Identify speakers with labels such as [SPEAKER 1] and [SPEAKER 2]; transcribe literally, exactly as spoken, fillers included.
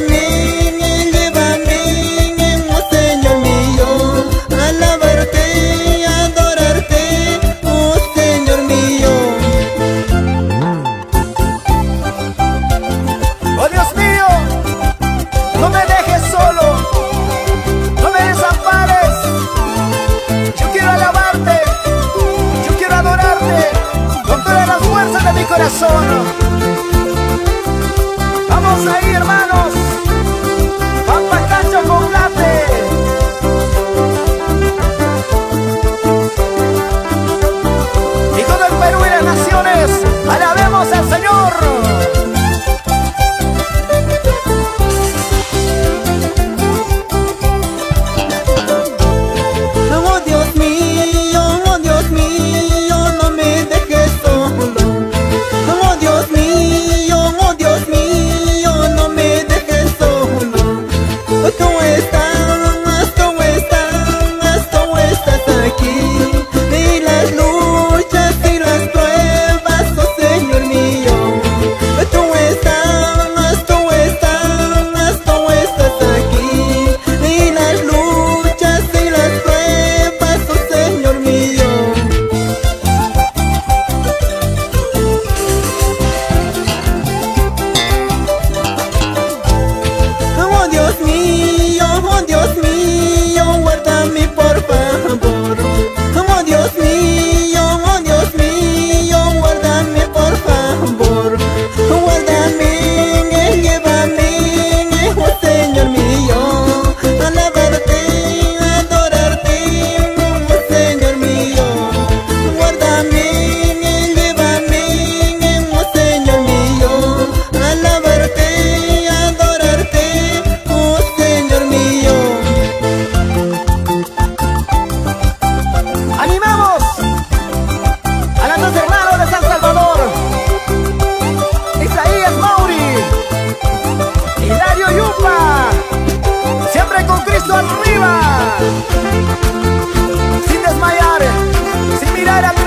[SPEAKER 1] Corazón. Vamos ahí, hermanos. Papa, chocolate. Y todo el Perú y las naciones, alabemos al Señor.
[SPEAKER 2] Oh Dios mío, oh Dios mío, no me dejes solo. Oh Dios mío, oh Dios mío, no me dejes solo. Tú estás, tú estás, tú estás aquí. Y las luchas y las pruebas, oh Señor mío. Tú estás, tú estás, tú estás aquí. Y las luchas y las pruebas, oh Señor mío. Oh Dios mío, oh Dios mío, guárdame por favor. Oh Dios mío, oh Dios mío, guárdame por favor. Guárdame, llévame, oh Señor mío, alabarte, adorarte, oh Señor mío. Guárdame, llévame, oh Señor mío, alabarte, adorarte, oh Señor mío.
[SPEAKER 1] ¡Animamos a los dos hermanos de San Salvador! Isaías Mauri, Hilario Yupa, siempre con Cristo arriba, sin desmayar, sin mirar atrás.